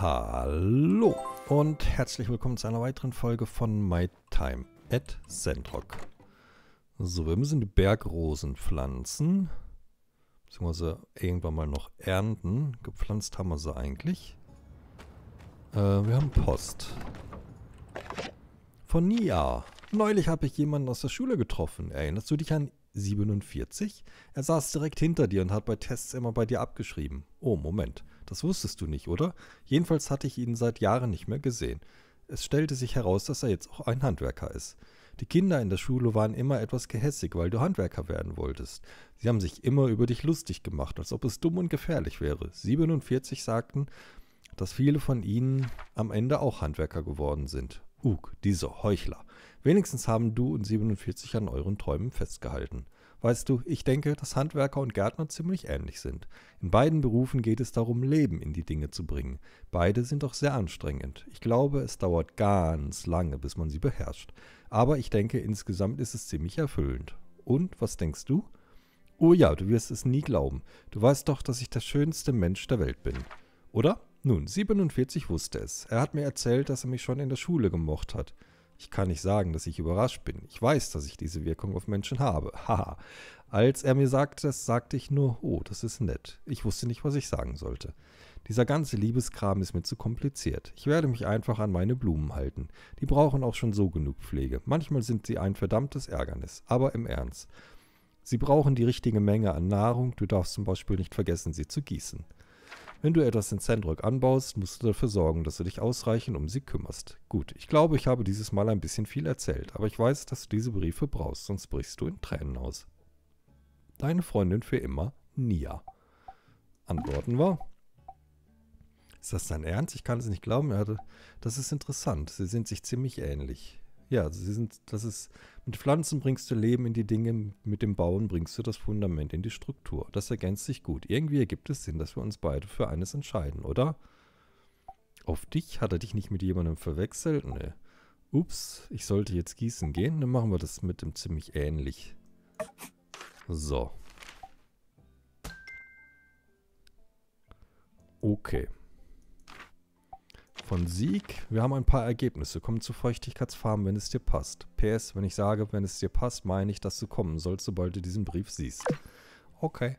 Hallo und herzlich willkommen zu einer weiteren Folge von My Time at Sandrock. So, wir müssen die Bergrosen pflanzen, beziehungsweise irgendwann mal noch ernten. Gepflanzt haben wir sie eigentlich. Wir haben Post. Von Nia. Neulich habe ich jemanden aus der Schule getroffen. Erinnerst du dich an 47? Er saß direkt hinter dir und hat bei Tests immer bei dir abgeschrieben. Oh, Moment. Das wusstest du nicht, oder? Jedenfalls hatte ich ihn seit Jahren nicht mehr gesehen. Es stellte sich heraus, dass er jetzt auch ein Handwerker ist. Die Kinder in der Schule waren immer etwas gehässig, weil du Handwerker werden wolltest. Sie haben sich immer über dich lustig gemacht, als ob es dumm und gefährlich wäre. 47 sagten, dass viele von ihnen am Ende auch Handwerker geworden sind. Diese Heuchler. Wenigstens haben du und 47 an euren Träumen festgehalten. Weißt du, ich denke, dass Handwerker und Gärtner ziemlich ähnlich sind. In beiden Berufen geht es darum, Leben in die Dinge zu bringen. Beide sind auch sehr anstrengend. Ich glaube, es dauert ganz lange, bis man sie beherrscht. Aber ich denke, insgesamt ist es ziemlich erfüllend. Und, was denkst du? Oh ja, du wirst es nie glauben. Du weißt doch, dass ich der schönste Mensch der Welt bin. Oder? Nun, 47 wusste es. Er hat mir erzählt, dass er mich schon in der Schule gemocht hat. Ich kann nicht sagen, dass ich überrascht bin. Ich weiß, dass ich diese Wirkung auf Menschen habe. Haha. Als er mir sagte das, sagte ich nur, oh, das ist nett. Ich wusste nicht, was ich sagen sollte. Dieser ganze Liebeskram ist mir zu kompliziert. Ich werde mich einfach an meine Blumen halten. Die brauchen auch schon so genug Pflege. Manchmal sind sie ein verdammtes Ärgernis. Aber im Ernst. Sie brauchen die richtige Menge an Nahrung. Du darfst zum Beispiel nicht vergessen, sie zu gießen. Wenn du etwas in Sandrock anbaust, musst du dafür sorgen, dass du dich ausreichend um sie kümmerst. Gut, ich glaube, ich habe dieses Mal ein bisschen viel erzählt, aber ich weiß, dass du diese Briefe brauchst, sonst brichst du in Tränen aus. Deine Freundin für immer, Nia. Antworten wir. Ist das dein Ernst? Ich kann es nicht glauben. Das ist interessant. Sie sind sich ziemlich ähnlich. Ja, mit Pflanzen bringst du Leben in die Dinge, mit dem Bauen bringst du das Fundament in die Struktur. Das ergänzt sich gut. Irgendwie ergibt es Sinn, dass wir uns beide für eines entscheiden, oder? Auf dich? Hat er dich nicht mit jemandem verwechselt? Nee. Ups, ich sollte jetzt gießen gehen. Dann machen wir das mit dem ziemlich ähnlich. So. Okay. Von Sieg. Wir haben ein paar Ergebnisse. Komm zu Feuchtigkeitsfarben, wenn es dir passt. PS, wenn ich sage, wenn es dir passt, meine ich, dass du kommen sollst, sobald du diesen Brief siehst. Okay.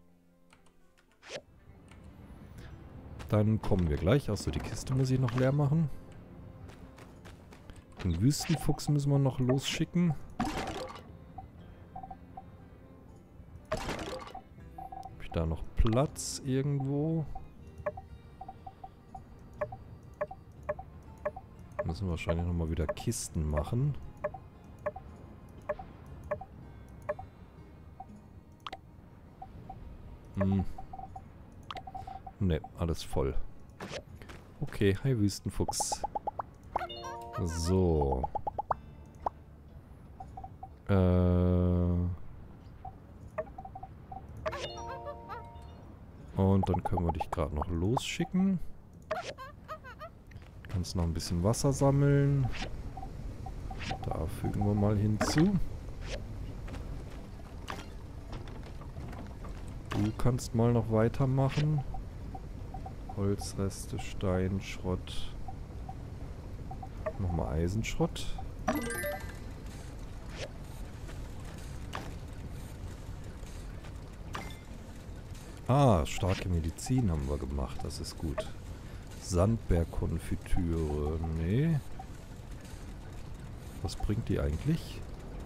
Dann kommen wir gleich. Achso, die Kiste muss ich noch leer machen. Den Wüstenfuchs müssen wir noch losschicken. Habe ich da noch Platz irgendwo? Müssen wir wahrscheinlich nochmal wieder Kisten machen. Ne, alles voll. Okay, hi Wüstenfuchs. So. Und dann können wir dich gerade noch losschicken. Kannst noch ein bisschen Wasser sammeln. Da fügen wir mal hinzu. Du kannst mal noch weitermachen. Holzreste, Steinschrott. Nochmal Eisenschrott. Ah, starke Medizin haben wir gemacht. Das ist gut. Sandbergkonfitüre. Nee. Was bringt die eigentlich?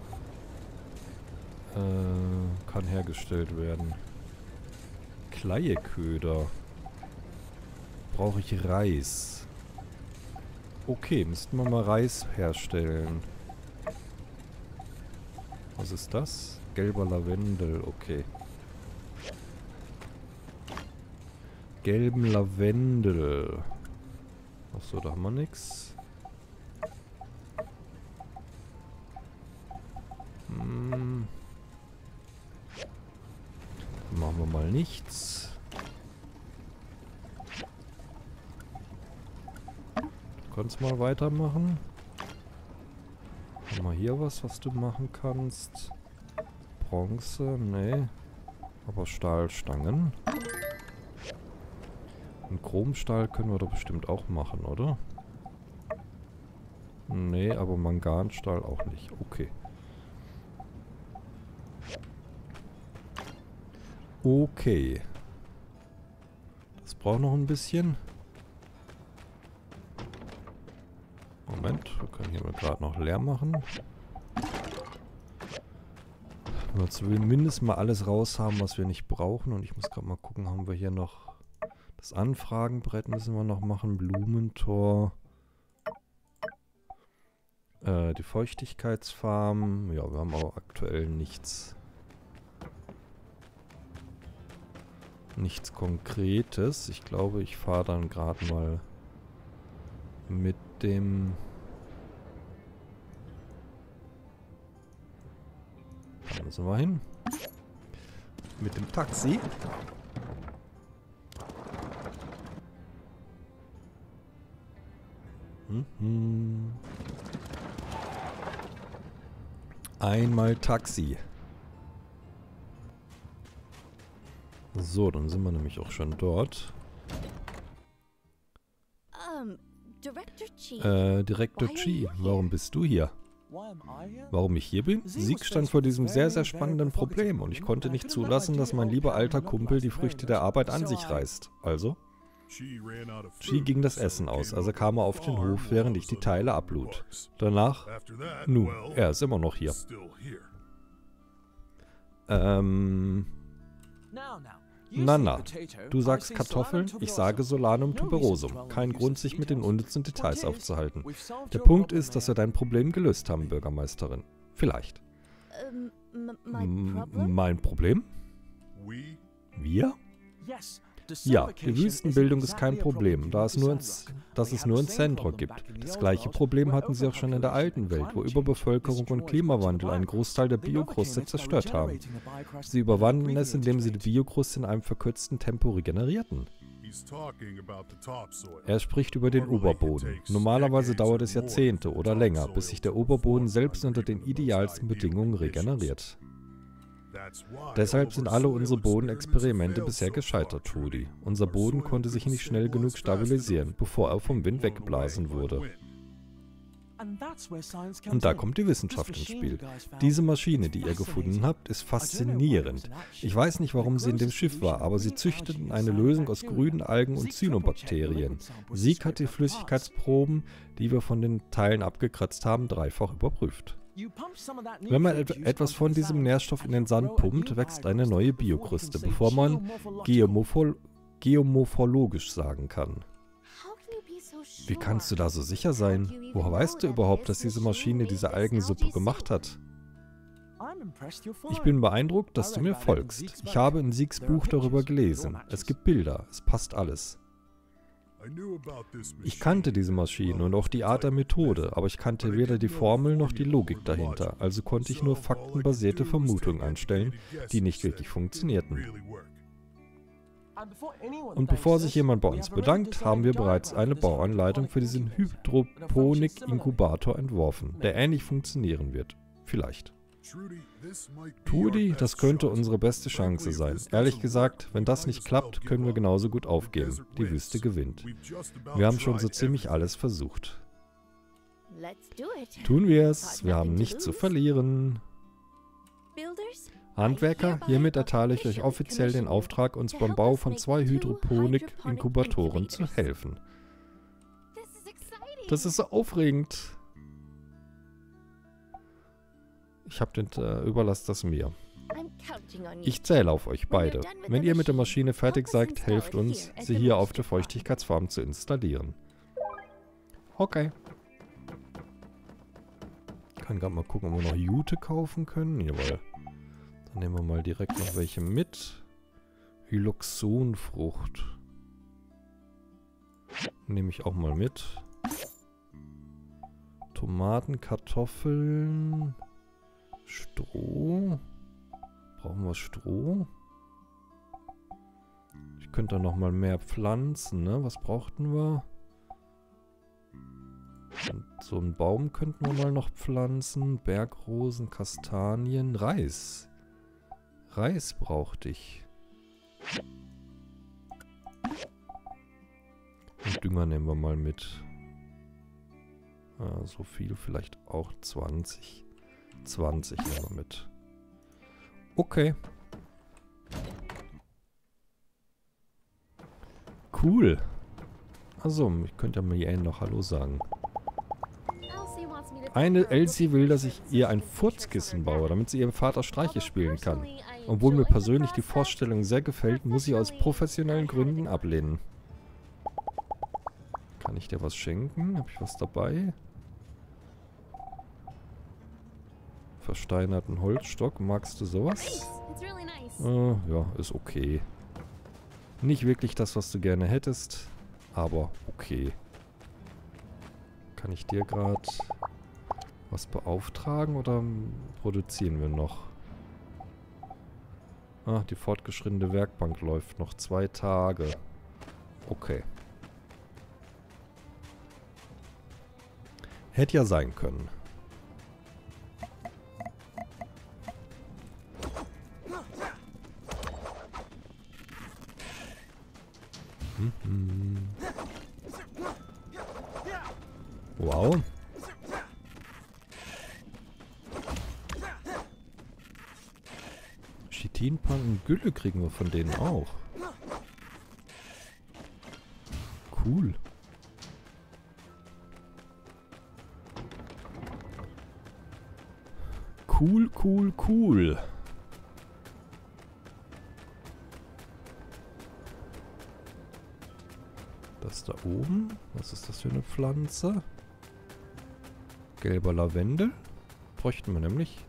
Kann hergestellt werden. Kleieköder. Brauche ich Reis. Okay, müssten wir mal Reis herstellen. Was ist das? Gelber Lavendel, okay. Gelben Lavendel. Achso, da haben wir nichts. Dann machen wir mal nichts. Du kannst mal weitermachen. Haben wir hier was du machen kannst? Bronze, nee. Aber Stahlstangen. Einen Chromstahl können wir doch bestimmt auch machen, oder? Nee, aber Manganstahl auch nicht. Okay. Okay. Das braucht noch ein bisschen. Moment, wir können hier mal gerade noch leer machen. Wir zumindest mal alles raus haben, was wir nicht brauchen. Und ich muss gerade mal gucken, haben wir hier noch das Anfragenbrett müssen wir noch machen. Blumentor. Die Feuchtigkeitsfarm. Ja, wir haben aber aktuell nichts. Nichts Konkretes. Ich glaube, ich fahre dann gerade mal mit dem... Da müssen wir hin. Mit dem Taxi. Einmal Taxi. So, dann sind wir nämlich auch schon dort. Direktor Chi, warum bist du hier? Warum ich hier bin? Sieg stand vor diesem sehr, sehr spannenden Problem und ich konnte nicht zulassen, dass mein lieber alter Kumpel die Früchte der Arbeit an sich reißt. Also? Chi ging das Essen aus, also kam er auf den Hof, während ich die Teile ablud. Danach? Nun, er ist immer noch hier. Na, du sagst Kartoffeln, ich sage Solanum tuberosum. Kein Grund, sich mit den unnützen Details aufzuhalten. Der Punkt ist, dass wir dein Problem gelöst haben, Bürgermeisterin. Vielleicht. Mein Problem? Wir? Ja, die Wüstenbildung ist kein Problem, dass es nur ein Zentrum gibt. Das gleiche Problem hatten sie auch schon in der alten Welt, wo Überbevölkerung und Klimawandel einen Großteil der Biokruste zerstört haben. Sie überwanden es, indem sie die Biokruste in einem verkürzten Tempo regenerierten. Er spricht über den Oberboden. Normalerweise dauert es Jahrzehnte oder länger, bis sich der Oberboden selbst unter den idealsten Bedingungen regeneriert. Deshalb sind alle unsere Bodenexperimente bisher gescheitert, Trudy. Unser Boden konnte sich nicht schnell genug stabilisieren, bevor er vom Wind weggeblasen wurde. Und da kommt die Wissenschaft ins Spiel. Diese Maschine, die ihr gefunden habt, ist faszinierend. Ich weiß nicht, warum sie in dem Schiff war, aber sie züchteten eine Lösung aus grünen Algen und Cyanobakterien. Sieg hat die Flüssigkeitsproben, die wir von den Teilen abgekratzt haben, dreifach überprüft. Wenn man etwas von diesem Nährstoff in den Sand pumpt, wächst eine neue Biokruste, bevor man geomorphologisch sagen kann. Wie kannst du da so sicher sein? Woher weißt du überhaupt, dass diese Maschine diese Algensuppe gemacht hat? Ich bin beeindruckt, dass du mir folgst. Ich habe in Siegs Buch darüber gelesen. Es gibt Bilder, es passt alles. Ich kannte diese Maschine und auch die Art der Methode, aber ich kannte weder die Formel noch die Logik dahinter, also konnte ich nur faktenbasierte Vermutungen anstellen, die nicht wirklich funktionierten. Und bevor sich jemand bei uns bedankt, haben wir bereits eine Bauanleitung für diesen Hydroponik-Inkubator entworfen, der ähnlich funktionieren wird. Vielleicht. Trudy, das könnte unsere beste Chance sein. Ehrlich gesagt, wenn das nicht klappt, können wir genauso gut aufgeben. Die Wüste gewinnt. Wir haben schon so ziemlich alles versucht. Tun wir es. Wir haben nichts zu verlieren. Handwerker, hiermit erteile ich euch offiziell den Auftrag, uns beim Bau von 2 Hydroponik-Inkubatoren zu helfen. Das ist so aufregend. Ich hab überlasst das mir. Ich zähle auf euch beide. Wenn ihr mit der Maschine fertig seid, helft uns, sie hier auf der Feuchtigkeitsfarm zu installieren. Okay. Ich kann gerade mal gucken, ob wir noch Jute kaufen können. Jawohl. Dann nehmen wir mal direkt noch welche mit. Hyloxonfrucht. Nehme ich auch mal mit. Tomaten, Kartoffeln... Stroh. Brauchen wir Stroh? Ich könnte da nochmal mehr pflanzen, ne? Was brauchten wir? Und so einen Baum könnten wir mal noch pflanzen. Bergrosen, Kastanien, Reis. Reis brauchte ich. Und Dünger nehmen wir mal mit. So viel, vielleicht auch 20. 20 nehmen wir mit. Okay. Cool. Also, ich könnte ja mal Jane noch Hallo sagen. Eine Elsie will, dass ich ihr ein Furzkissen baue, damit sie ihrem Vater Streiche spielen kann. Obwohl mir persönlich die Vorstellung sehr gefällt, muss ich aus professionellen Gründen ablehnen. Kann ich dir was schenken? Habe ich was dabei? Versteinerten Holzstock. Magst du sowas? Ja, ist okay. Nicht wirklich das, was du gerne hättest, aber okay. Kann ich dir gerade was beauftragen oder produzieren wir noch? Ah, die fortgeschrittene Werkbank läuft noch 2 Tage. Okay. Hätte ja sein können. Wow. Chitinpan und Gülle kriegen wir von denen auch. Cool. Cool, cool, cool. Das da oben. Was ist das für eine Pflanze? Gelber Lavendel. Bräuchten wir nämlich.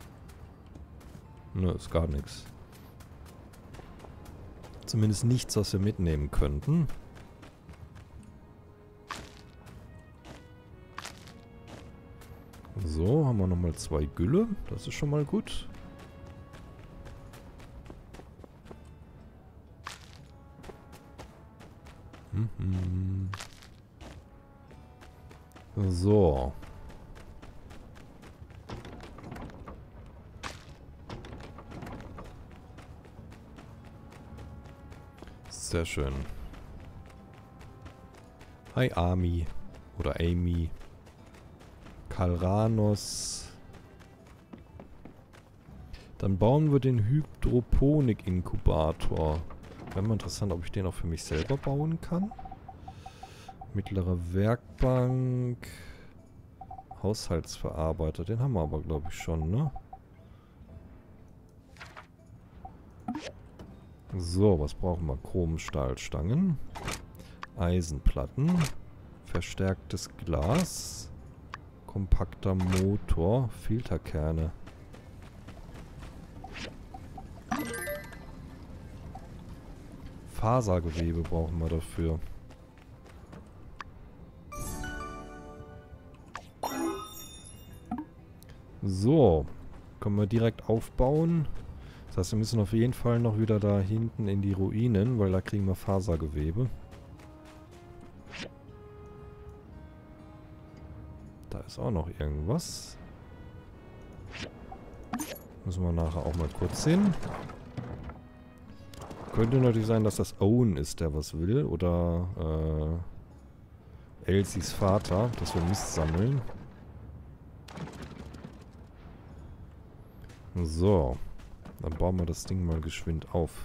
Ne, ist gar nichts. Zumindest nichts, was wir mitnehmen könnten. So, haben wir nochmal 2 Gülle. Das ist schon mal gut. So. Sehr schön. Hi Ami. Oder Amy. Kalranos. Dann bauen wir den Hydroponik-Inkubator. Wäre mal interessant, ob ich den auch für mich selber bauen kann. Mittlere Werkbank. Haushaltsverarbeiter. Den haben wir aber, glaube ich, schon, ne? So, was brauchen wir? Chromstahlstangen. Eisenplatten. Verstärktes Glas. Kompakter Motor. Filterkerne. Fasergewebe brauchen wir dafür. So. Können wir direkt aufbauen. Das heißt, wir müssen auf jeden Fall noch wieder da hinten in die Ruinen, weil da kriegen wir Fasergewebe. Da ist auch noch irgendwas. Müssen wir nachher auch mal kurz sehen. Könnte natürlich sein, dass das Owen ist, der was will. Oder Elsies Vater, dass wir Mist sammeln. So. Dann bauen wir das Ding mal geschwind auf.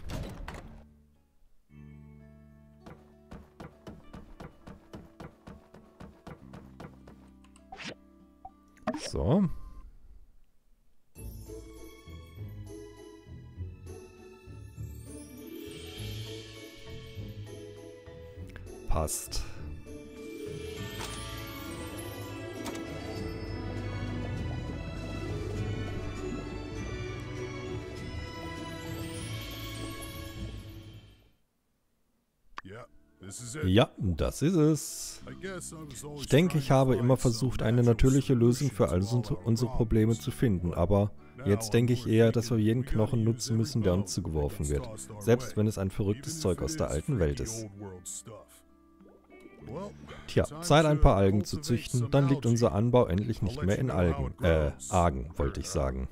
So. Passt. Ja, das ist es. Ich denke, ich habe immer versucht, eine natürliche Lösung für all unsere Probleme zu finden, aber jetzt denke ich eher, dass wir jeden Knochen nutzen müssen, der uns zugeworfen wird, selbst wenn es ein verrücktes Zeug aus der alten Welt ist. Tja, Zeit ein paar Algen zu züchten, dann liegt unser Anbau endlich nicht mehr in Argen, wollte ich sagen.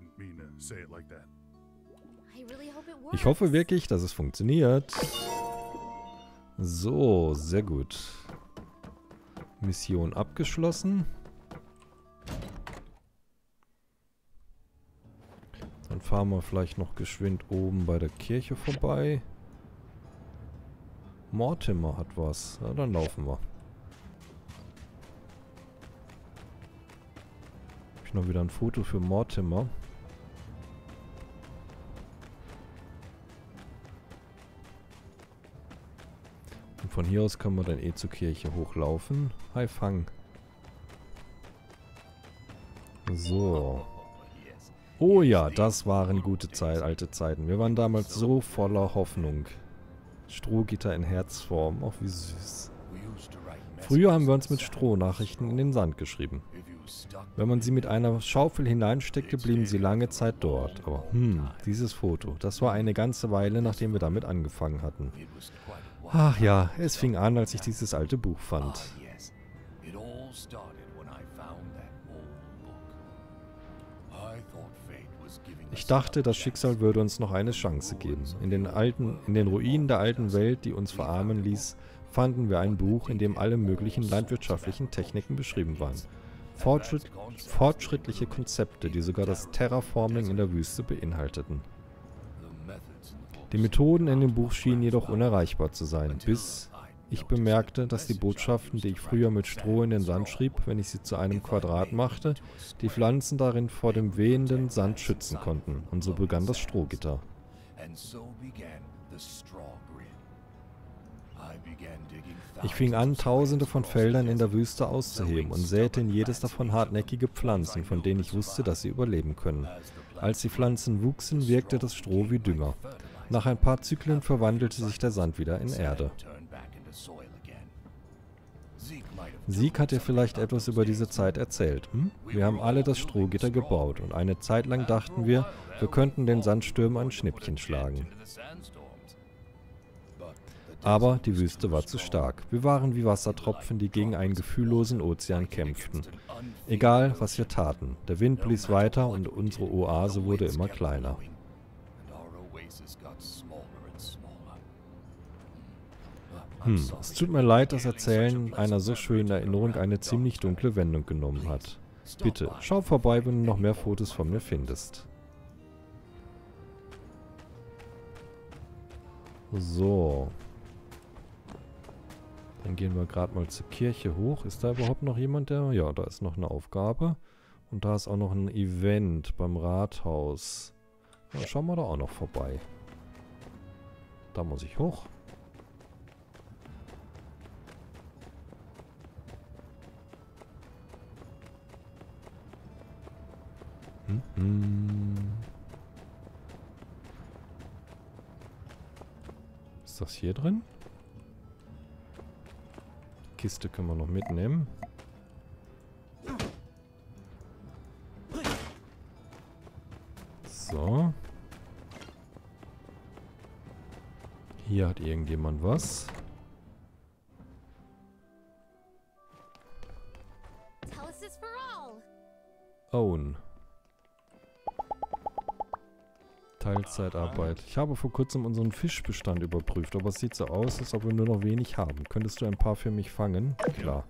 Ich hoffe wirklich, dass es funktioniert. So, sehr gut. Mission abgeschlossen. Dann fahren wir vielleicht noch geschwind oben bei der Kirche vorbei. Mortimer hat was. Ja, dann laufen wir. Habe ich noch wieder ein Foto für Mortimer. Und von hier aus können wir dann zur Kirche hochlaufen. Hi, Fang. So. Oh ja, das waren gute alte Zeiten. Wir waren damals so voller Hoffnung. Strohgitter in Herzform. Auch wie süß. Früher haben wir uns mit Strohnachrichten in den Sand geschrieben. Wenn man sie mit einer Schaufel hineinsteckte, blieben sie lange Zeit dort. Aber dieses Foto, das war eine ganze Weile, nachdem wir damit angefangen hatten. Ach ja, es fing an, als ich dieses alte Buch fand. Ich dachte, das Schicksal würde uns noch eine Chance geben. In den Ruinen der alten Welt, die uns verarmen ließ, fanden wir ein Buch, in dem alle möglichen landwirtschaftlichen Techniken beschrieben waren. Fortschrittliche Konzepte, die sogar das Terraforming in der Wüste beinhalteten. Die Methoden in dem Buch schienen jedoch unerreichbar zu sein, bis ich bemerkte, dass die Botschaften, die ich früher mit Stroh in den Sand schrieb, wenn ich sie zu einem Quadrat machte, die Pflanzen darin vor dem wehenden Sand schützen konnten. Und so begann das Strohgitter. Ich fing an, tausende von Feldern in der Wüste auszuheben und säte in jedes davon hartnäckige Pflanzen, von denen ich wusste, dass sie überleben können. Als die Pflanzen wuchsen, wirkte das Stroh wie Dünger. Nach ein paar Zyklen verwandelte sich der Sand wieder in Erde. Sieg hat dir vielleicht etwas über diese Zeit erzählt. Wir haben alle das Strohgitter gebaut und eine Zeit lang dachten wir, wir könnten den Sandstürmen ein Schnippchen schlagen. Aber die Wüste war zu stark. Wir waren wie Wassertropfen, die gegen einen gefühllosen Ozean kämpften. Egal, was wir taten, der Wind blies weiter und unsere Oase wurde immer kleiner. Es tut mir leid, dass Erzählen einer so schönen Erinnerung eine ziemlich dunkle Wendung genommen hat. Bitte, schau vorbei, wenn du noch mehr Fotos von mir findest. So. Dann gehen wir gerade mal zur Kirche hoch. Ist da überhaupt noch jemand, der... Ja, da ist noch eine Aufgabe. Und da ist auch noch ein Event beim Rathaus. Ja, schauen wir da auch noch vorbei. Da muss ich hoch. Ist das hier drin? Die Kiste können wir noch mitnehmen. So. Hier hat irgendjemand was. Own. Teilzeitarbeit. Ich habe vor kurzem unseren Fischbestand überprüft, aber es sieht so aus, als ob wir nur noch wenig haben. Könntest du ein paar für mich fangen? Klar.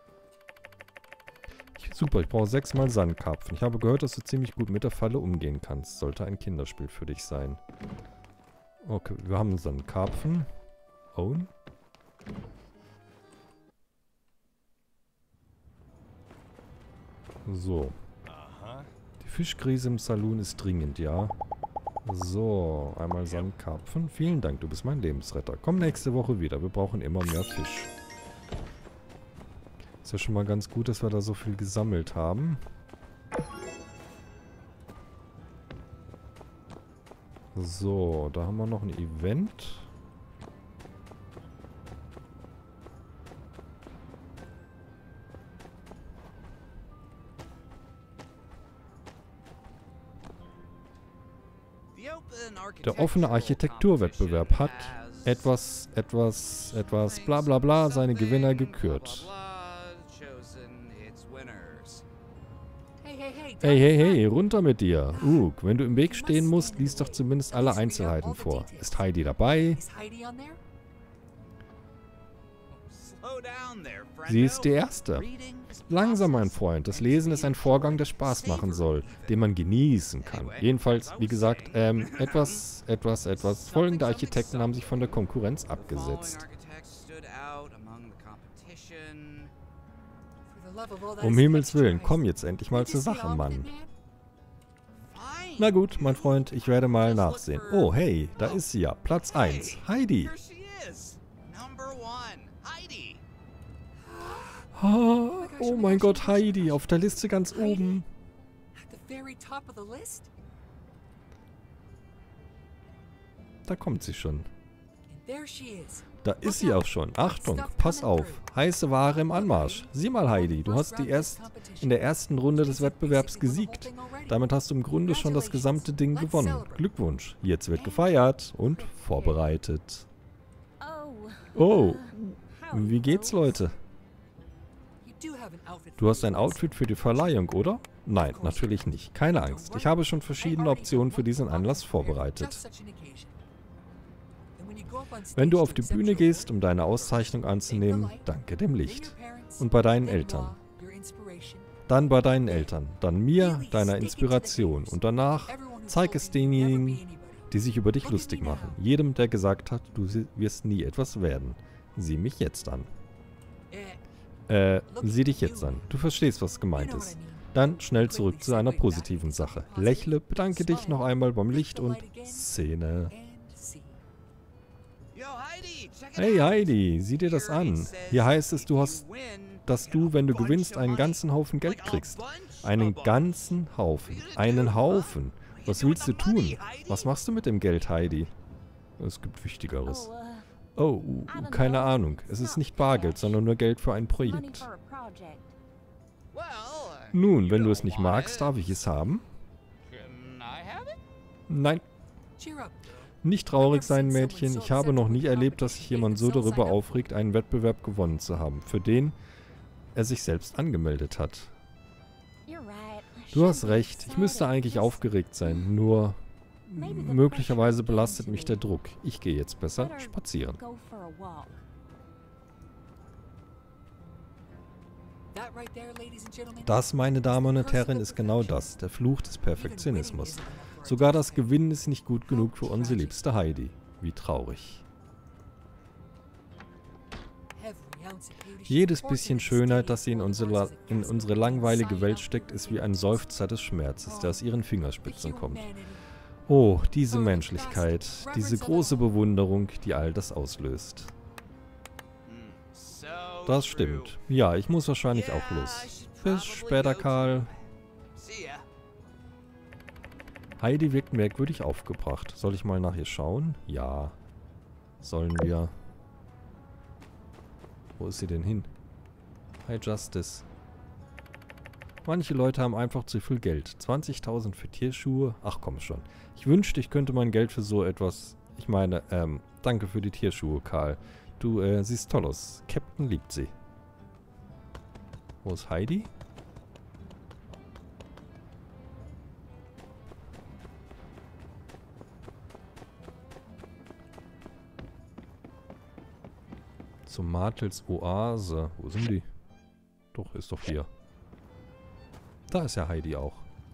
Super, ich brauche 6 Mal Sandkarpfen. Ich habe gehört, dass du ziemlich gut mit der Falle umgehen kannst. Sollte ein Kinderspiel für dich sein. Okay, wir haben Sandkarpfen. Own. So. Die Fischkrise im Saloon ist dringend, ja. So, einmal Sandkarpfen. Vielen Dank, du bist mein Lebensretter. Komm nächste Woche wieder, wir brauchen immer mehr Fisch. Ist ja schon mal ganz gut, dass wir da so viel gesammelt haben. So, da haben wir noch ein Event. Der offene Architekturwettbewerb hat etwas bla bla bla seine Gewinner gekürt. Hey, hey, hey, runter mit dir. Wenn du im Weg stehen musst, lies doch zumindest alle Einzelheiten vor. Ist Heidi dabei? Sie ist die Erste. Langsam, mein Freund. Das Lesen ist ein Vorgang, der Spaß machen soll, den man genießen kann. Jedenfalls, wie gesagt, etwas. Folgende Architekten haben sich von der Konkurrenz abgesetzt. Um Himmels Willen, komm jetzt endlich mal zur Sache, Mann. Na gut, mein Freund, ich werde mal nachsehen. Oh, hey, da ist sie ja. Platz 1. Heidi. Oh mein Gott, Heidi, auf der Liste ganz oben. Da kommt sie schon. Da ist sie auch schon. Achtung, pass auf. Heiße Ware im Anmarsch. Sieh mal, Heidi, du hast in der ersten Runde des Wettbewerbs gesiegt. Damit hast du im Grunde schon das gesamte Ding gewonnen. Glückwunsch. Jetzt wird gefeiert und vorbereitet. Oh, wie geht's, Leute? Du hast ein Outfit für die Verleihung, oder? Nein, natürlich nicht. Keine Angst. Ich habe schon verschiedene Optionen für diesen Anlass vorbereitet. Wenn du auf die Bühne gehst, um deine Auszeichnung anzunehmen, danke dem Licht. Und bei deinen Eltern. Dann bei deinen Eltern. Dann mir, deiner Inspiration. Und danach zeig es denjenigen, die sich über dich lustig machen. Jedem, der gesagt hat, du wirst nie etwas werden. Sieh mich jetzt an. Sieh dich jetzt an. Du verstehst, was gemeint ist. Dann schnell zurück zu einer positiven Sache. Lächle, bedanke dich noch einmal beim Licht und Szene. Hey Heidi, sieh dir das an. Hier heißt es, dass du, wenn du gewinnst, einen ganzen Haufen Geld kriegst. Einen ganzen Haufen. Einen Haufen. Was willst du tun? Was machst du mit dem Geld, Heidi? Es gibt Wichtigeres. Oh, keine Ahnung. Es ist nicht Bargeld, sondern nur Geld für ein Projekt. Nun, wenn du es nicht magst, darf ich es haben? Nein. Nicht traurig sein, Mädchen. Ich habe noch nie erlebt, dass sich jemand so darüber aufregt, einen Wettbewerb gewonnen zu haben, für den er sich selbst angemeldet hat. Du hast recht. Ich müsste eigentlich aufgeregt sein, nur möglicherweise belastet mich der Druck. Ich gehe jetzt besser spazieren. Das, meine Damen und Herren, ist genau das, der Fluch des Perfektionismus. Sogar das Gewinnen ist nicht gut genug für unsere liebste Heidi. Wie traurig. Jedes bisschen Schönheit, das sie in unsere langweilige Welt steckt, ist wie ein Seufzer des Schmerzes, der aus ihren Fingerspitzen kommt. Oh, diese Menschlichkeit, diese große Bewunderung, die all das auslöst. Das stimmt. Ja, ich muss wahrscheinlich auch los. Bis später, Karl. Heidi wirkt merkwürdig aufgebracht. Soll ich mal nach ihr schauen? Ja. Sollen wir. Wo ist sie denn hin? Hi, Justice. Manche Leute haben einfach zu viel Geld. 20.000 für Tierschuhe? Ach komm schon. Ich wünschte, ich könnte mein Geld für so etwas... Ich meine, danke für die Tierschuhe, Karl. Du, siehst toll aus. Captain liebt sie. Wo ist Heidi? Zum Martels Oase. Wo sind die? Doch, ist doch hier. Da ist ja Heidi auch.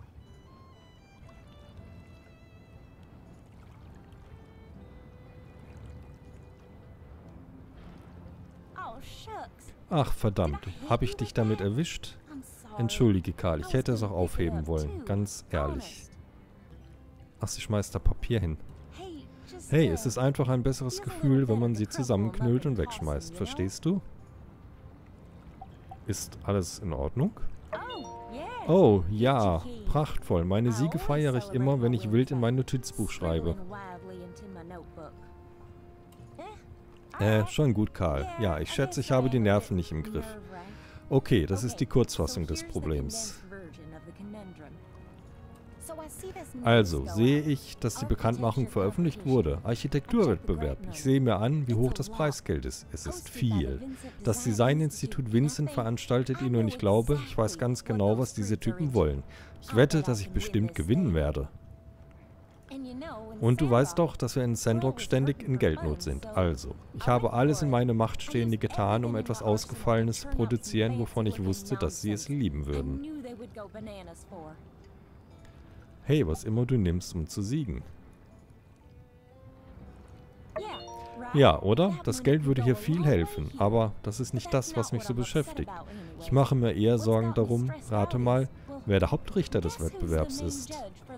Ach, verdammt. Habe ich dich damit erwischt? Entschuldige, Karl. Ich hätte es auch aufheben wollen. Ganz ehrlich. Ach, sie schmeißt da Papier hin. Hey, es ist einfach ein besseres Gefühl, wenn man sie zusammenknüllt und wegschmeißt. Verstehst du? Ist alles in Ordnung? Oh, ja. Prachtvoll. Meine Siege feiere ich immer, wenn ich wild in mein Notizbuch schreibe. Schon gut, Karl. Ja, ich schätze, ich habe die Nerven nicht im Griff. Okay, das ist die Kurzfassung des Problems. Also, sehe ich, dass die Bekanntmachung veröffentlicht wurde. Architekturwettbewerb. Ich sehe mir an, wie hoch das Preisgeld ist. Es ist viel. Das Designinstitut Vincent veranstaltet ihn und ich glaube, ich weiß ganz genau, was diese Typen wollen. Ich wette, dass ich bestimmt gewinnen werde. Und du weißt doch, dass wir in Sandrock ständig in Geldnot sind. Also, ich habe alles in meiner Macht Stehende getan, um etwas Ausgefallenes zu produzieren, wovon ich wusste, dass sie es lieben würden. Hey, was immer du nimmst, um zu siegen. Ja, oder? Das Geld würde hier viel helfen, aber das ist nicht das, was mich so beschäftigt. Ich mache mir eher Sorgen darum, rate mal, wer der Hauptrichter des Wettbewerbs ist.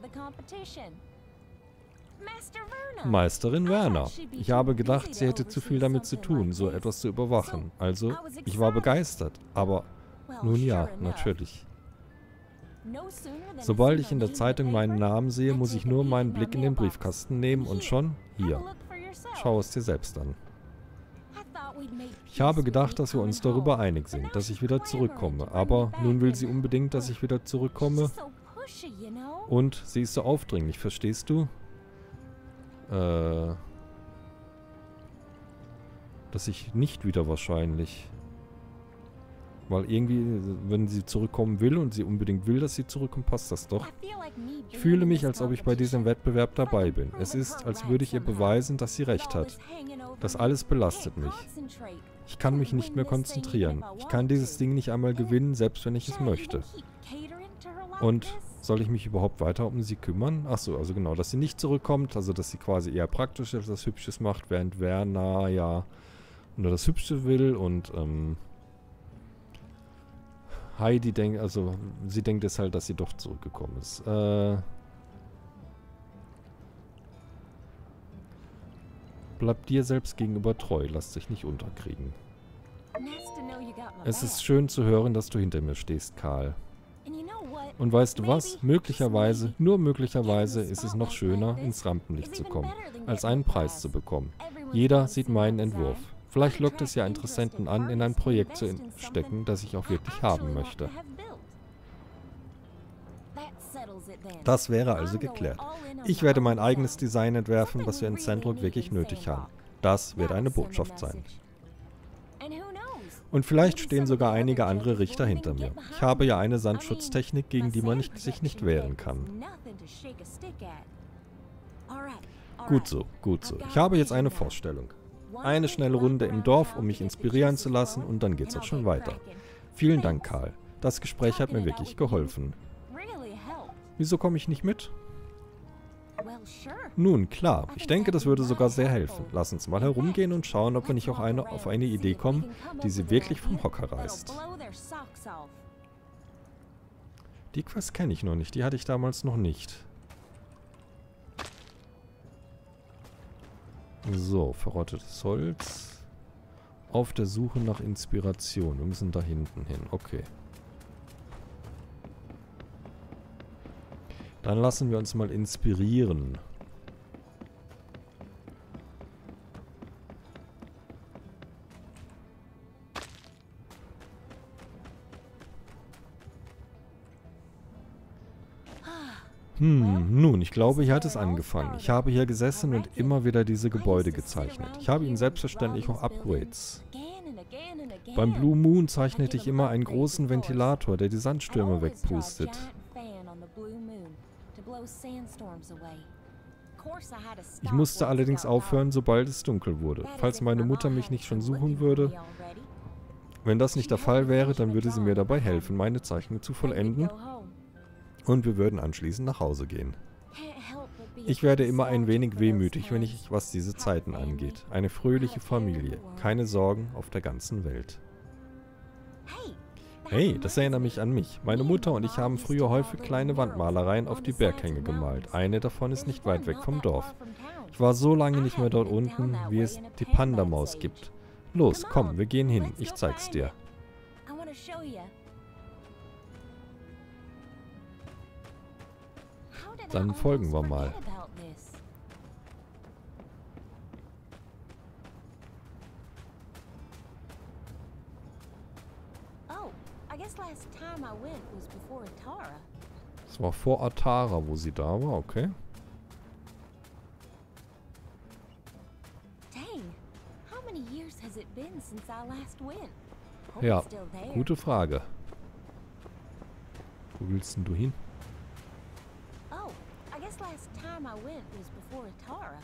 Meisterin Werner. Ich habe gedacht, sie hätte zu viel damit zu tun, so etwas zu überwachen. Also, ich war begeistert, aber nun ja, natürlich. Sobald ich in der Zeitung meinen Namen sehe, muss ich nur meinen Blick in den Briefkasten nehmen und schon, hier. Schau es dir selbst an. Ich habe gedacht, dass wir uns darüber einig sind, dass ich wieder zurückkomme. Aber nun will sie unbedingt, dass ich wieder zurückkomme. Und sie ist so aufdringlich, verstehst du? Dass ich nicht wieder wahrscheinlich. Weil irgendwie, wenn sie zurückkommen will und sie unbedingt will, dass sie zurückkommt, passt das doch. Ich fühle mich, als ob ich bei diesem Wettbewerb dabei bin. Es ist, als würde ich ihr beweisen, dass sie recht hat. Das alles belastet mich. Ich kann mich nicht mehr konzentrieren. Ich kann dieses Ding nicht einmal gewinnen, selbst wenn ich es möchte. Und soll ich mich überhaupt weiter um sie kümmern? Achso, also genau, dass sie nicht zurückkommt, also dass sie quasi eher praktisch etwas Hübsches macht, während Werner ja nur das Hübsche will und Heidi denkt, also sie denkt es halt, dass sie doch zurückgekommen ist. Bleib dir selbst gegenüber treu, lass dich nicht unterkriegen. Es ist schön zu hören, dass du hinter mir stehst, Karl. Und weißt du was? Möglicherweise, nur möglicherweise ist es noch schöner, ins Rampenlicht zu kommen, als einen Preis zu bekommen. Jeder sieht meinen Entwurf. Vielleicht lockt es ja Interessenten an, in ein Projekt zu stecken, das ich auch wirklich haben möchte. Das wäre also geklärt. Ich werde mein eigenes Design entwerfen, was wir in Sandrock wirklich nötig haben. Das wird eine Botschaft sein. Und vielleicht stehen sogar einige andere Richter hinter mir. Ich habe ja eine Sandschutztechnik, gegen die man sich nicht wehren kann. Gut so, gut so. Ich habe jetzt eine Vorstellung. Eine schnelle Runde im Dorf, um mich inspirieren zu lassen, und dann geht's auch schon weiter. Vielen Dank, Karl. Das Gespräch hat mir wirklich geholfen. Wieso komme ich nicht mit? Nun, klar. Ich denke, das würde sogar sehr helfen. Lass uns mal herumgehen und schauen, ob wir nicht auch auf eine Idee kommen, die sie wirklich vom Hocker reißt. Die Quest kenne ich noch nicht. Die hatte ich damals noch nicht. So, verrottetes Holz. Auf der Suche nach Inspiration. Wir müssen da hinten hin. Okay. Dann lassen wir uns mal inspirieren. Nun, ich glaube, hier hat es angefangen. Ich habe hier gesessen und immer wieder diese Gebäude gezeichnet. Ich habe ihnen selbstverständlich auch Upgrades. Beim Blue Moon zeichnete ich immer einen großen Ventilator, der die Sandstürme wegpustet. Ich musste allerdings aufhören, sobald es dunkel wurde. Falls meine Mutter mich nicht schon suchen würde, wenn das nicht der Fall wäre, dann würde sie mir dabei helfen, meine Zeichnung zu vollenden. Und wir würden anschließend nach Hause gehen. Ich werde immer ein wenig wehmütig, was diese Zeiten angeht. Eine fröhliche Familie. Keine Sorgen auf der ganzen Welt. Hey, das erinnert mich an mich. Meine Mutter und ich haben früher häufig kleine Wandmalereien auf die Berghänge gemalt. Eine davon ist nicht weit weg vom Dorf. Ich war so lange nicht mehr dort unten, wie es die Panda-Maus gibt. Los, komm, wir gehen hin. Ich zeig's dir. Dann folgen wir mal. Es war vor Atara, wo sie da war, okay. Ja, gute Frage. Wo willst denn du hin? guess last time I went was before Atara.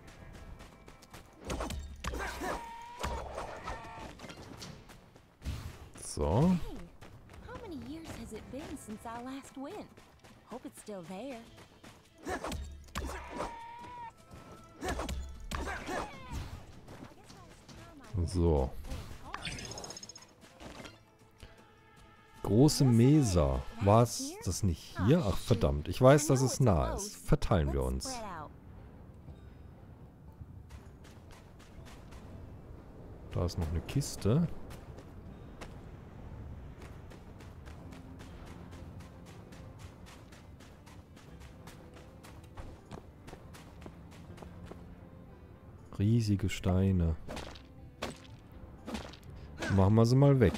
So. Hey, how many years has it been since I last went? Hope it's still there. So. Große Mesa. War es das nicht hier? Ach verdammt. Ich weiß, dass es nah ist. Verteilen wir uns. Da ist noch eine Kiste. Riesige Steine. Machen wir sie mal weg.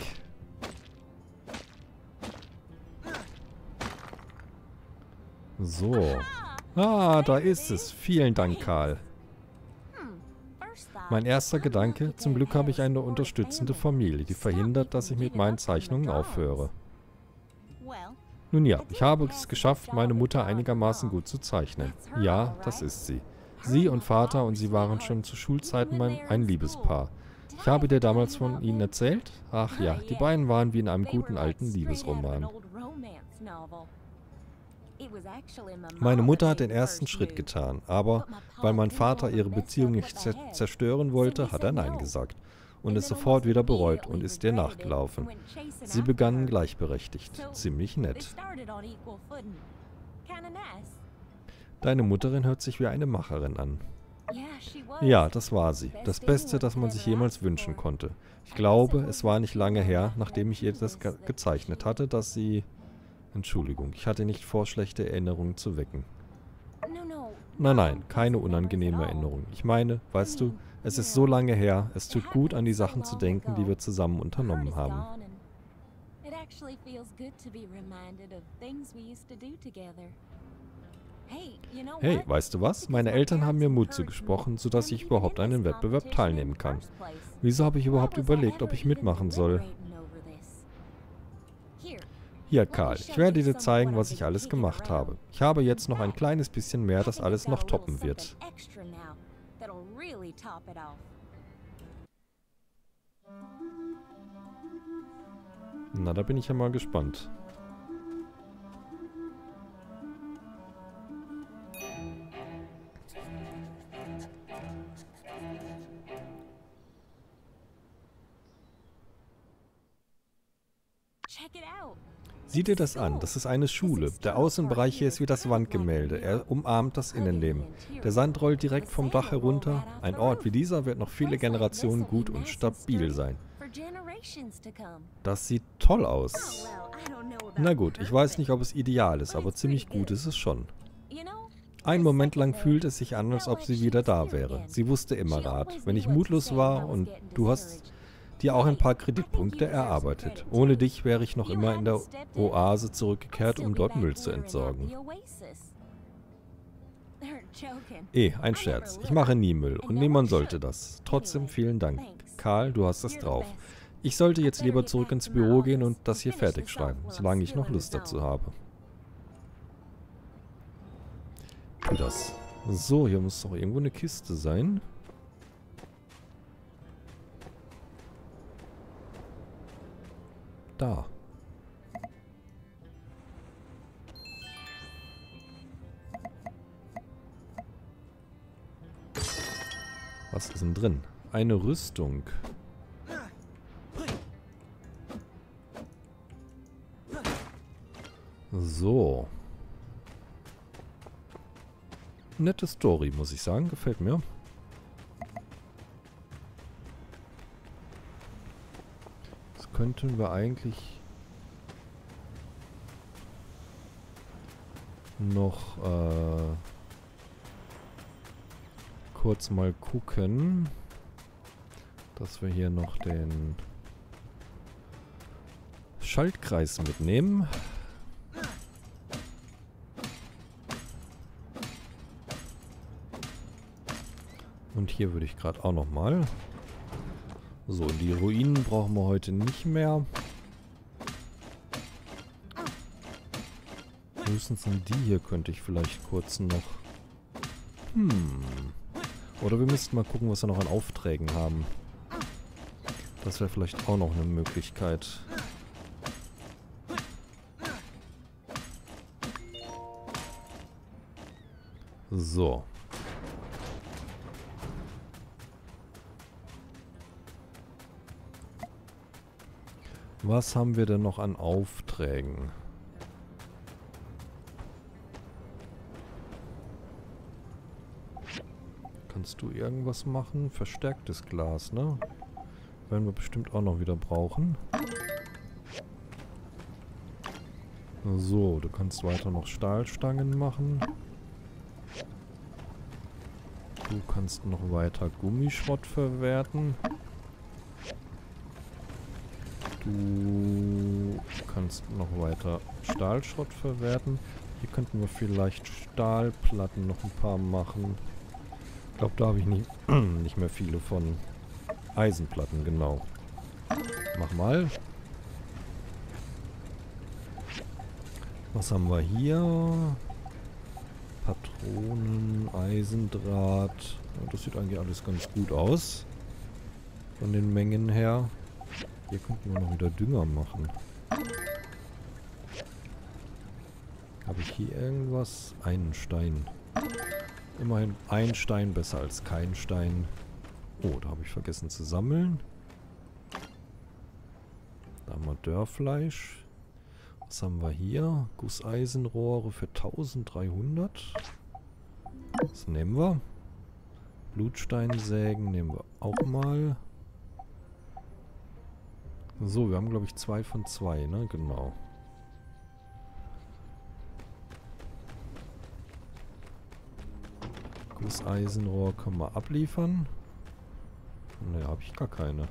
So. Ah, da ist es. Vielen Dank, Karl. Mein erster Gedanke, zum Glück habe ich eine unterstützende Familie, die verhindert, dass ich mit meinen Zeichnungen aufhöre. Nun ja, ich habe es geschafft, meine Mutter einigermaßen gut zu zeichnen. Ja, das ist sie. Sie und Vater und sie waren schon zu Schulzeiten ein Liebespaar. Ich habe dir damals von ihnen erzählt? Ach ja, die beiden waren wie in einem guten alten Liebesroman. Meine Mutter hat den ersten Schritt getan, aber weil mein Vater ihre Beziehung nicht zerstören wollte, hat er Nein gesagt und es sofort wieder bereut und ist ihr nachgelaufen. Sie begannen gleichberechtigt. Ziemlich nett. Deine Mutterin hört sich wie eine Macherin an. Ja, das war sie. Das Beste, das man sich jemals wünschen konnte. Ich glaube, es war nicht lange her, nachdem ich ihr das gezeichnet hatte, dass sie... Entschuldigung, ich hatte nicht vor, schlechte Erinnerungen zu wecken. Nein, nein, keine unangenehme Erinnerung. Ich meine, weißt du, es ist so lange her, es tut gut, an die Sachen zu denken, die wir zusammen unternommen haben. Hey, weißt du was? Meine Eltern haben mir Mut zugesprochen, sodass ich überhaupt an einem Wettbewerb teilnehmen kann. Wieso habe ich überhaupt überlegt, ob ich mitmachen soll? Hier, Karl, ich werde dir zeigen, was ich alles gemacht habe. Ich habe jetzt noch ein kleines bisschen mehr, das alles noch toppen wird. Na, da bin ich ja mal gespannt. Sieh dir das an, das ist eine Schule. Der Außenbereich hier ist wie das Wandgemälde. Er umarmt das Innenleben. Der Sand rollt direkt vom Dach herunter. Ein Ort wie dieser wird noch viele Generationen gut und stabil sein. Das sieht toll aus. Na gut, ich weiß nicht, ob es ideal ist, aber ziemlich gut ist es schon. Einen Moment lang fühlt es sich an, als ob sie wieder da wäre. Sie wusste immer Rat. Wenn ich mutlos war und du hast... dir auch ein paar Kreditpunkte erarbeitet. Ohne dich wäre ich noch immer in der Oase zurückgekehrt, um dort Müll zu entsorgen. Ein Scherz. Ich mache nie Müll und niemand sollte das. Trotzdem vielen Dank. Karl, du hast es drauf. Ich sollte jetzt lieber zurück ins Büro gehen und das hier fertig schreiben, solange ich noch Lust dazu habe. Tu das. So, hier muss doch irgendwo eine Kiste sein. Da. Was ist denn drin? Eine Rüstung. So. Nette Story, muss ich sagen. Gefällt mir. Könnten wir eigentlich noch kurz mal gucken, dass wir hier noch den Schaltkreis mitnehmen. Und hier würde ich gerade auch noch mal. So, die Ruinen brauchen wir heute nicht mehr. Höchstens in die hier könnte ich vielleicht kurz noch... Oder wir müssten mal gucken, was wir noch an Aufträgen haben. Das wäre vielleicht auch noch eine Möglichkeit. So. Was haben wir denn noch an Aufträgen? Kannst du irgendwas machen? Verstärktes Glas, ne? Werden wir bestimmt auch noch wieder brauchen. So, du kannst weiter noch Stahlstangen machen. Du kannst noch weiter Gummischrott verwerten. Du kannst noch weiter Stahlschrott verwerten. Hier könnten wir vielleicht Stahlplatten noch ein paar machen. Ich glaube, da habe ich nicht mehr viele von. Eisenplatten, genau. Mach mal. Was haben wir hier? Patronen, Eisendraht. Ja, das sieht eigentlich alles ganz gut aus. Von den Mengen her. Hier könnten wir noch wieder Dünger machen. Habe ich hier irgendwas? Einen Stein. Immerhin ein Stein besser als kein Stein. Oh, da habe ich vergessen zu sammeln. Da haben wir Dörrfleisch. Was haben wir hier? Gusseisenrohre für 1300. Das nehmen wir. Blutsteinsägen nehmen wir auch mal. So, wir haben glaube ich 2 von 2, ne? Genau. Gusseisenrohr können wir abliefern. Ne, habe ich gar keine.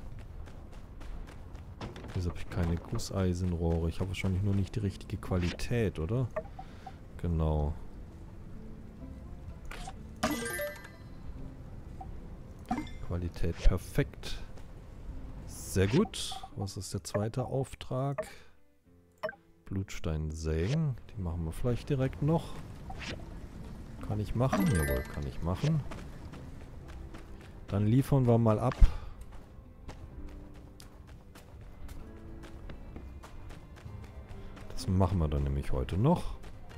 Wieso habe ich keine Gusseisenrohre? Ich habe wahrscheinlich nur nicht die richtige Qualität, oder? Genau. Qualität perfekt. Sehr gut. Was ist der zweite Auftrag? Blutsteinsägen. Die machen wir vielleicht direkt noch. Kann ich machen? Jawohl, kann ich machen. Dann liefern wir mal ab. Das machen wir dann nämlich heute noch.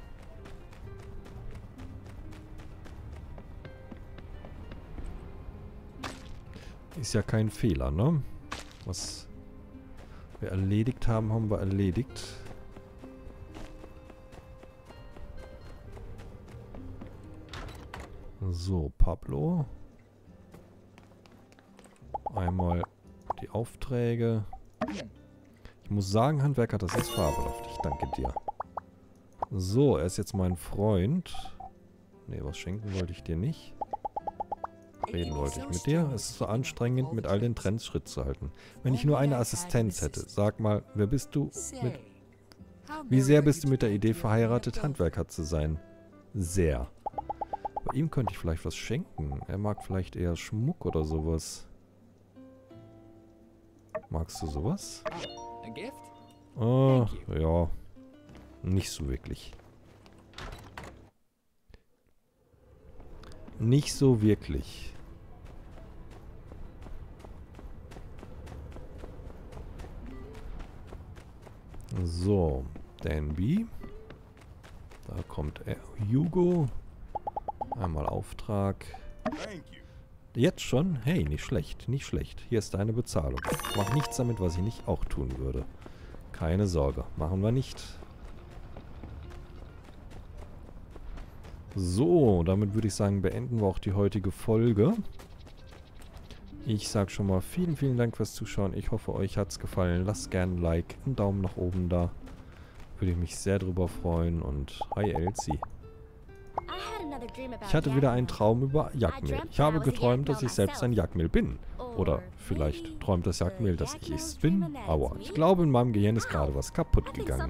Ist ja kein Fehler, ne? Was wir erledigt haben, haben wir erledigt. So, Pablo. Einmal die Aufträge. Ich muss sagen, Handwerker, das ist fabelhaft. Ich danke dir. So, er ist jetzt mein Freund. Ne, was schenken wollte ich dir nicht. Reden wollte ich mit dir. Es ist so anstrengend, mit all den Trends Schritt zu halten. Wenn ich nur eine Assistenz hätte, sag mal, wer bist du? Wie sehr bist du mit der Idee verheiratet, Handwerker zu sein? Sehr. Bei ihm könnte ich vielleicht was schenken. Er mag vielleicht eher Schmuck oder sowas. Magst du sowas? Ja. Nicht so wirklich. Nicht so wirklich. So, Danby. Da kommt Hugo. Einmal Auftrag. Jetzt schon? Hey, nicht schlecht, nicht schlecht. Hier ist deine Bezahlung. Mach nichts damit, was ich nicht auch tun würde. Keine Sorge, machen wir nicht. So, damit würde ich sagen, beenden wir auch die heutige Folge. Ich sage schon mal vielen, vielen Dank fürs Zuschauen. Ich hoffe, euch hat es gefallen. Lasst gerne ein Like, einen Daumen nach oben da. Würde ich mich sehr drüber freuen. Und hi Elsie. Ich hatte wieder einen Traum über Jagdmehl. Ich habe geträumt, dass ich selbst ein Jagdmehl bin. Oder vielleicht träumt das Jagdmehl, dass ich es bin. Aber ich glaube, in meinem Gehirn ist gerade was kaputt gegangen.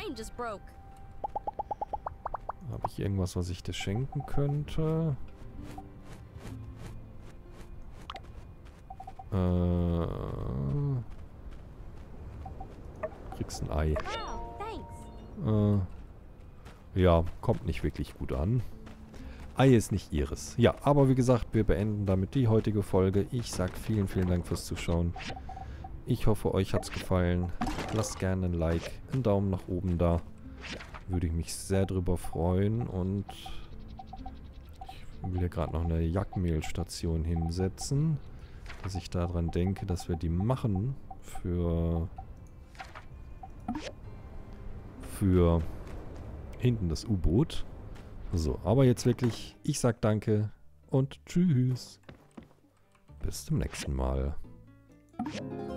Habe ich irgendwas, was ich dir schenken könnte? Kriegst ein Ei. Ja, kommt nicht wirklich gut an. Ei ist nicht ihres. Ja, aber wie gesagt, wir beenden damit die heutige Folge. Ich sag vielen, vielen Dank fürs Zuschauen. Ich hoffe, euch hat's gefallen. Lasst gerne ein Like, einen Daumen nach oben da. Würde ich mich sehr drüber freuen. Und ich will hier gerade noch eine Jagdmehlstation hinsetzen. Dass ich daran denke, dass wir die machen für hinten das U-Boot. So, aber jetzt wirklich, ich sag danke und tschüss. Bis zum nächsten Mal.